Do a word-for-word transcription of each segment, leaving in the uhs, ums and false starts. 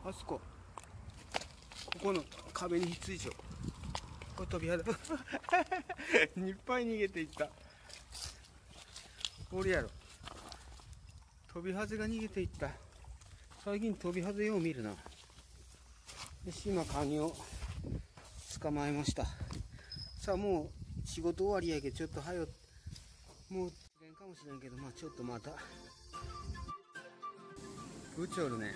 あそこ、ここの壁にひっついちゃう。これ飛び肌いっぱい逃げていった。おるやろ。飛びハゼが逃げていった。最近飛びハゼよう見るな。よし、今カニを捕まえました。さあ、もう仕事終わりやけど、ちょっとはよ、もう釣れんかもしれんけど、まあちょっとまた。うちおるね。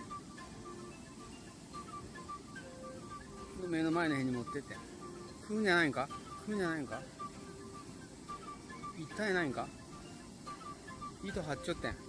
目の前の辺に持ってって。食うんじゃないんか食うんじゃないんか一体ないんか糸張っちょってん。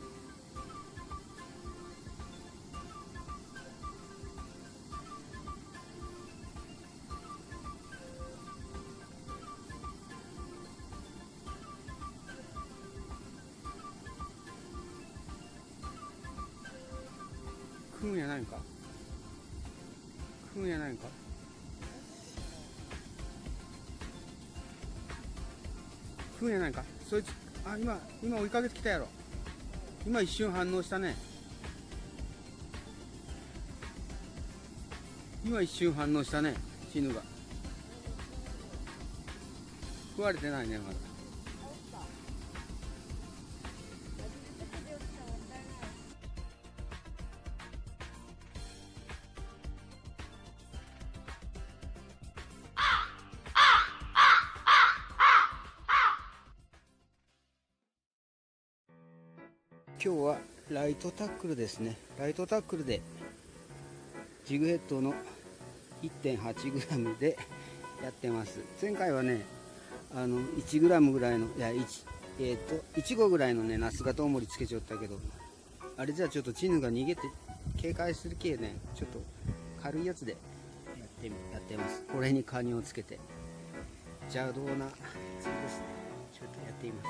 食うんやないんか食うんやないんか食うんやないかそいつ。あ、今今追いかけてきたやろ。今一瞬反応したね。今一瞬反応したね。チヌが食われてないねまだ。今日はライトタックルですね。ライトタックルでジグヘッドの いってんはちグラム でやってます。前回はね、あの いちグラム ぐらいの、いや 1, えー、といち号ぐらいのね、ナスガトウモリつけちゃったけど、あれじゃあちょっとチヌが逃げて警戒する系ね、ちょっと軽いやつでやってやってます。これにカニをつけて邪道な釣りですね。ちょっとやってみます。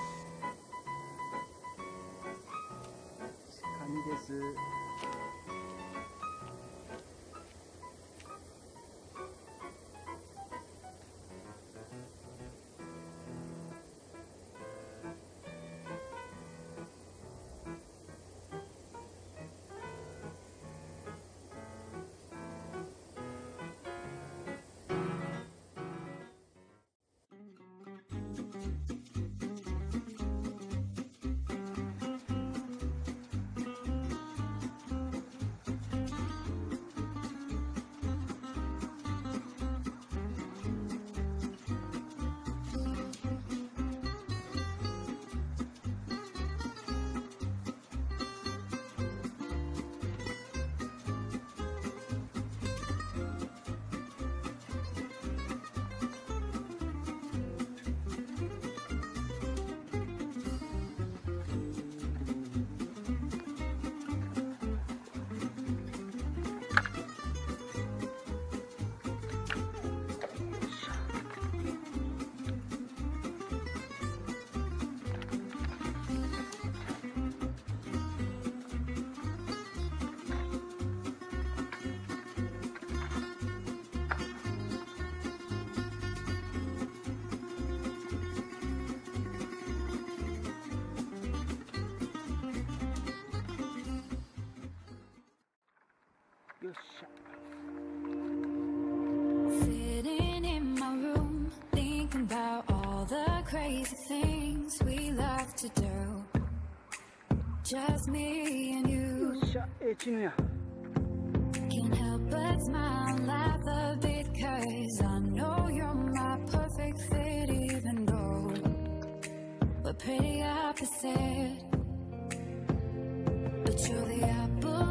カニです。よっしゃ。 Sitting in my room, thinking about all the crazy things we love to do. Just me and you. よっしゃ、ええチヌや。 Can't help but smile, laugh a bit, cause I know you're my perfect fit, even though we're pretty opposite. But you're the apple